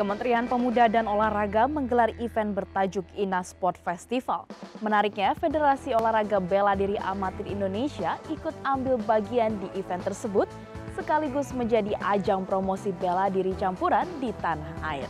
Kementerian Pemuda dan Olahraga menggelar event bertajuk INA Sport Festival. Menariknya, Federasi Olahraga Bela Diri Amatir Indonesia ikut ambil bagian di event tersebut, sekaligus menjadi ajang promosi bela diri campuran di tanah air.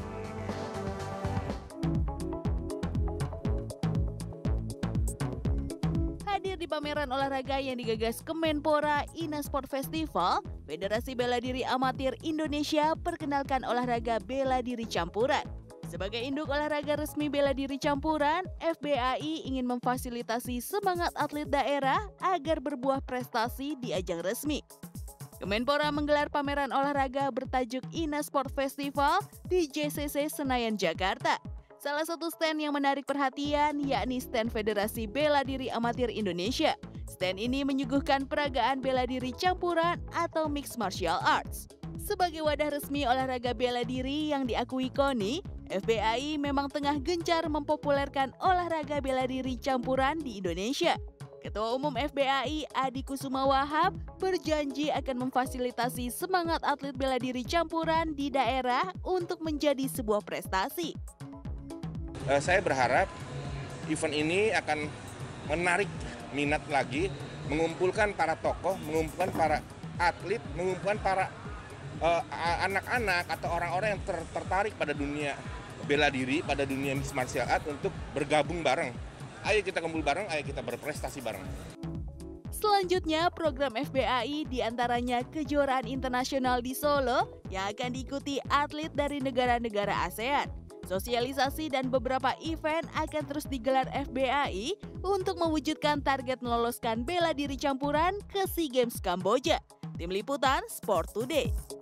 Hadir di pameran olahraga yang digagas Kemenpora INA Sport Festival, Federasi Bela Diri Amatir Indonesia perkenalkan olahraga bela diri campuran. Sebagai induk olahraga resmi bela diri campuran, FBAI ingin memfasilitasi semangat atlet daerah agar berbuah prestasi di ajang resmi. Kemenpora menggelar pameran olahraga bertajuk INA Sport Festival di JCC Senayan, Jakarta. Salah satu stand yang menarik perhatian yakni stand Federasi Bela Diri Amatir Indonesia. Stand ini menyuguhkan peragaan bela diri campuran atau mixed martial arts. Sebagai wadah resmi olahraga bela diri yang diakui KONI, FBAI memang tengah gencar mempopulerkan olahraga bela diri campuran di Indonesia. Ketua Umum FBAI Adi Kusuma Wahab berjanji akan memfasilitasi semangat atlet bela diri campuran di daerah untuk menjadi sebuah prestasi. Saya berharap event ini akan menarik minat lagi, mengumpulkan para tokoh, mengumpulkan para atlet, mengumpulkan para anak-anak atau orang-orang yang tertarik pada dunia bela diri, pada dunia mixed martial art untuk bergabung bareng. Ayo kita kumpul bareng, ayo kita berprestasi bareng. Selanjutnya, program FBAI diantaranya kejuaraan internasional di Solo yang akan diikuti atlet dari negara-negara ASEAN. Sosialisasi dan beberapa event akan terus digelar FBAI untuk mewujudkan target meloloskan bela diri campuran ke SEA Games Kamboja. Tim Liputan Sport Today.